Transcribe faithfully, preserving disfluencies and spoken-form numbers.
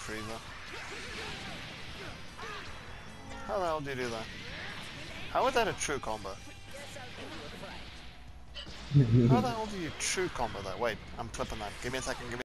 Frieza. How the hell do you do that? How is that a true combo? How the hell do you true combo that? Wait, I'm flipping that. Give me a second, give me